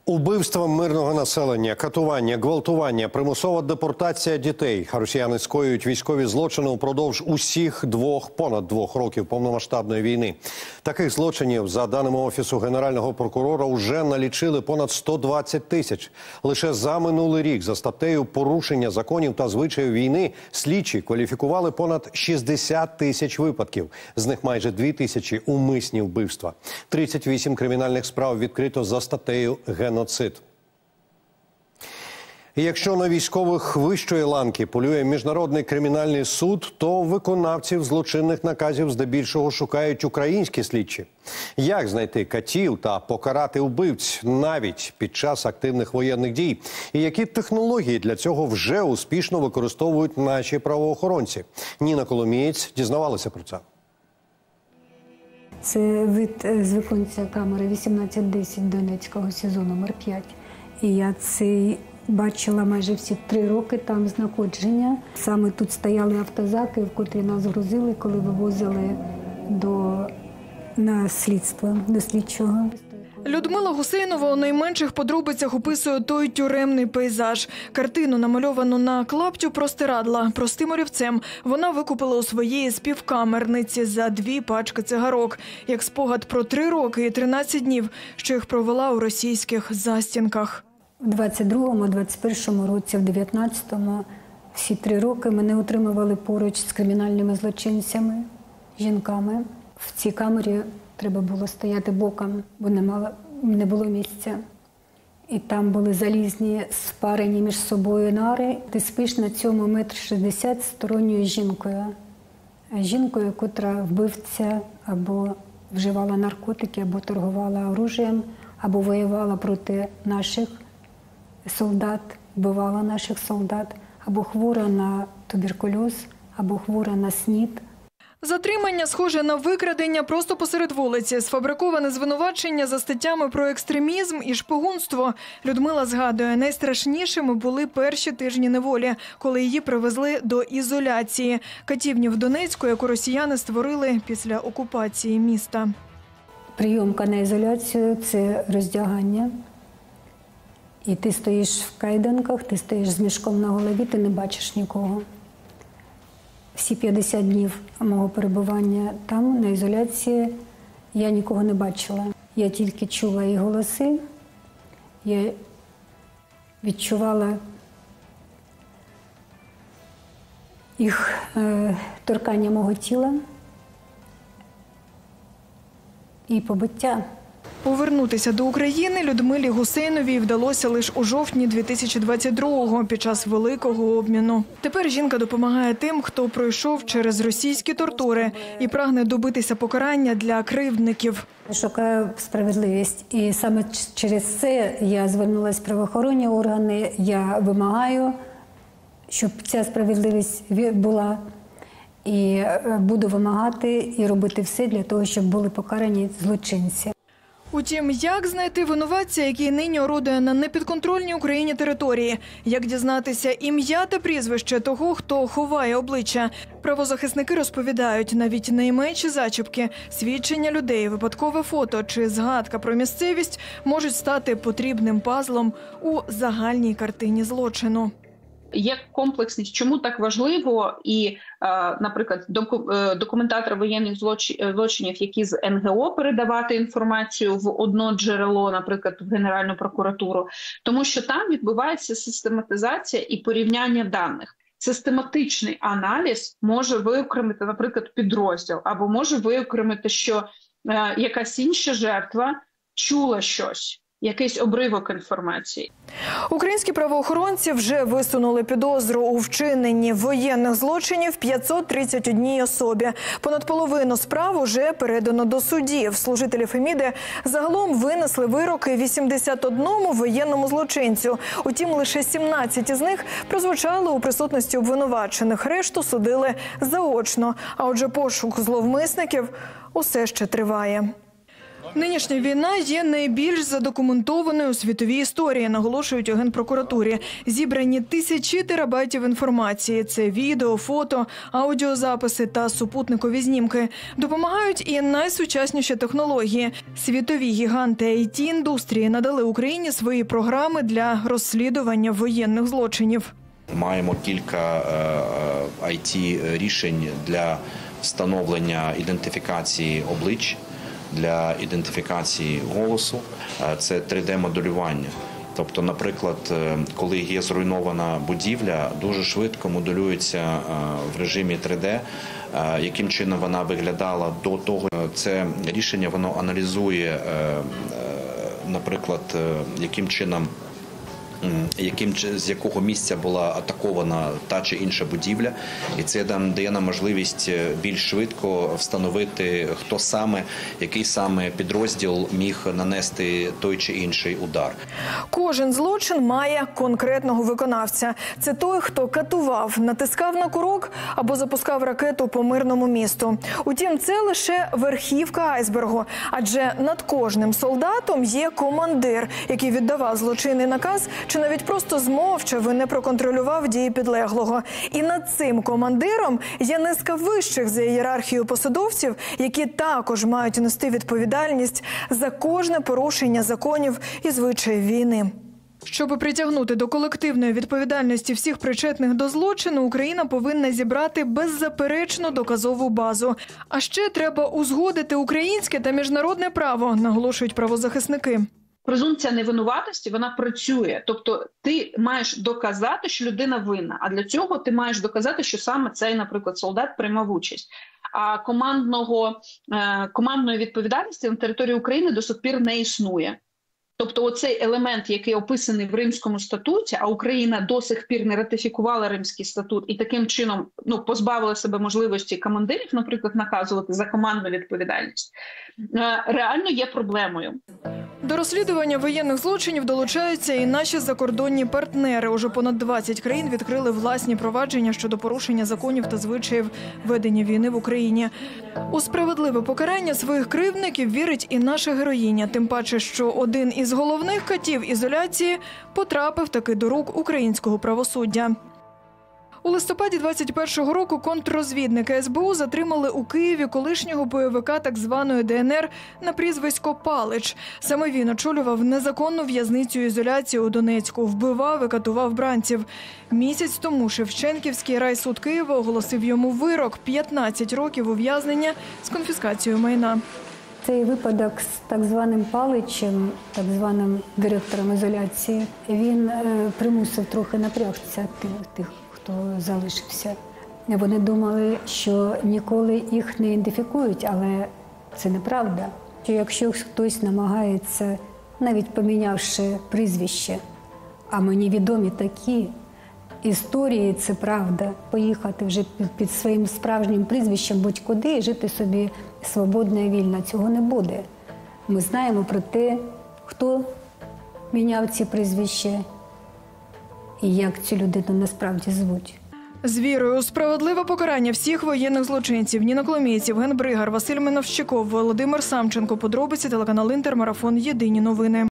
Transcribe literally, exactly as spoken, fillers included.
Убивство мирного населення, катування, гвалтування, примусова депортація дітей. Росіяни скоюють військові злочини упродовж усіх двох, понад двох років повномасштабної війни. Таких злочинів, за даними Офісу Генерального прокурора, уже налічили понад сто двадцять тисяч. Лише за минулий рік за статтею «Порушення законів та звичаїв війни» слідчі кваліфікували понад шістдесят тисяч випадків. З них майже дві тисячі – умисні вбивства. тридцять вісім кримінальних справ відкрито за статтею «Геноцид». І якщо на військових вищої ланки полює Міжнародний кримінальний суд, то виконавців злочинних наказів здебільшого шукають українські слідчі. Як знайти катів та покарати вбивць навіть під час активних воєнних дій? І які технології для цього вже успішно використовують наші правоохоронці? Ніна Коломієць дізнавалася про це. Це вид з віконця камери вісімнадцять десять Донецького СІЗО номер п'ять. І я це бачила майже всі три роки там знаходження. Саме тут стояли автозаки, в котрі нас грузили, коли вивозили до, на слідство, до слідчого. Людмила Гусейнова у найменших подробицях описує той тюремний пейзаж. Картину, намальовану на клаптю простирадла простим олівцем, вона викупила у своєї співкамерниці за дві пачки цигарок. Як спогад про три роки і тринадцять днів, що їх провела у російських застінках. У двадцять другому, двадцять першому році, в дев'ятнадцятому всі три роки мене утримували поруч з кримінальними злочинцями, жінками. В цій камері треба було стояти боком, бо не, мало, не було місця. І там були залізні, спарені між собою нари. Ти спиш на цьому метр шістдесят з сторонньою жінкою. Жінкою, котра вбивця або вживала наркотики, або торгувала оружієм, або воювала проти наших солдат, вбивала наших солдат, або хвора на туберкульоз, або хвора на СНІД. Затримання схоже на викрадення просто посеред вулиці, сфабриковане звинувачення за статтями про екстремізм і шпигунство. Людмила згадує, найстрашнішими були перші тижні неволі, коли її привезли до ізоляції. Катівні в Донецьку, яку росіяни створили після окупації міста. Прийомка на ізоляцію – це роздягання. І ти стоїш в кайданках, ти стоїш з мішком на голові, ти не бачиш нікого. Всі п'ятдесят днів мого перебування там, на ізоляції, я нікого не бачила. Я тільки чула їх голоси, я відчувала їх е, торкання мого тіла і побиття. Повернутися до України Людмилі Гусейновій вдалося лише у жовтні дві тисячі двадцять другого під час великого обміну. Тепер жінка допомагає тим, хто пройшов через російські тортури і прагне добитися покарання для кривдників. Шукаю справедливість. І саме через це я звернулася в правоохоронні органи. Я вимагаю, щоб ця справедливість була. І буду вимагати і робити все для того, щоб були покарані злочинці. Утім, як знайти винуватця, який нині орудує на непідконтрольній Україні території? Як дізнатися ім'я та прізвище того, хто ховає обличчя? Правозахисники розповідають, навіть найменші зачіпки, свідчення людей, випадкове фото чи згадка про місцевість можуть стати потрібним пазлом у загальній картині злочину. Є комплексність, чому так важливо, і, наприклад, документатори воєнних злочинів, які з ен ге о передавати інформацію в одно джерело, наприклад, в Генеральну прокуратуру, тому що там відбувається систематизація і порівняння даних. Систематичний аналіз може виокремити, наприклад, підрозділ, або може виокремити, що якась інша жертва чула щось. Якийсь обривок інформації. Українські правоохоронці вже висунули підозру у вчиненні воєнних злочинів п'ятсот тридцять одній особі. Понад половину справ уже передано до судів. Служителі Феміди загалом винесли вироки вісімдесят одному воєнному злочинцю. Утім, лише сімнадцять із них прозвучали у присутності обвинувачених. Решту судили заочно. А отже, пошук зловмисників усе ще триває. Нинішня війна є найбільш задокументованою у світовій історії, наголошують у Генпрокуратурі. Зібрані тисячі терабайтів інформації. Це відео, фото, аудіозаписи та супутникові знімки. Допомагають і найсучасніші технології. Світові гіганти ай ті-індустрії надали Україні свої програми для розслідування воєнних злочинів. Маємо кілька ай ті-рішень для встановлення ідентифікації облич, для ідентифікації голосу, це три де-моделювання. Тобто, наприклад, коли є зруйнована будівля, дуже швидко моделюється в режимі три де, яким чином вона виглядала до того. Це рішення, воно аналізує, наприклад, яким чином яким, з якого місця була атакована та чи інша будівля. І це дає нам можливість більш швидко встановити, хто саме, який саме підрозділ міг нанести той чи інший удар. Кожен злочин має конкретного виконавця. Це той, хто катував, натискав на курок або запускав ракету по мирному місту. Утім, це лише верхівка айсбергу. Адже над кожним солдатом є командир, який віддавав злочинний наказ чи навіть просто змовчав і не проконтролював дії підлеглого. І над цим командиром є низка вищих за ієрархією посадовців, які також мають нести відповідальність за кожне порушення законів і звичаїв війни. Щоб притягнути до колективної відповідальності всіх причетних до злочину, Україна повинна зібрати беззаперечну доказову базу. А ще треба узгодити українське та міжнародне право, наголошують правозахисники. Презумпція невинуватості, вона працює. Тобто ти маєш доказати, що людина винна, а для цього ти маєш доказати, що саме цей, наприклад, солдат приймав участь. А командного, командної відповідальності на території України до сих пір не існує. Тобто оцей елемент, який описаний в Римському статуті, а Україна до сих пір не ратифікувала Римський статут і таким чином ну, позбавила себе можливості командирів, наприклад, наказувати за командну відповідальність, реально є проблемою. До розслідування воєнних злочинів долучаються і наші закордонні партнери. Уже понад двадцять країн відкрили власні провадження щодо порушення законів та звичаїв ведення війни в Україні. У справедливе покарання своїх кривдників вірить і наша героїня. Тим паче, що один із головних катів ізоляції потрапив таки до рук українського правосуддя. У листопаді двадцять першого року контррозвідники ес бе у затримали у Києві колишнього бойовика так званої де ен ер на прізвисько Палич. Саме він очолював незаконну в'язницю ізоляції у Донецьку, вбивав і катував бранців. Місяць тому Шевченківський райсуд Києва оголосив йому вирок – п'ятнадцять років ув'язнення з конфіскацією майна. Цей випадок з так званим Паличем, так званим директором ізоляції, він примусив трохи напрягтися тих, хто залишився. Вони думали, що ніколи їх не ідентифікують, але це неправда. Якщо хтось намагається, навіть помінявши прізвище, а мені відомі такі історії, це правда, поїхати вже під своїм справжнім прізвищем будь-куди і жити собі свободно і вільно, цього не буде. Ми знаємо про те, хто міняв ці прізвища і як цю людину насправді звуть. З вірою у справедливе покарання всіх воєнних злочинців. Ніна Коломієць, Євген Бригар, Василь Миновщиков, Володимир Самченко. Подробиці, телеканал Інтер, марафон «Єдині новини».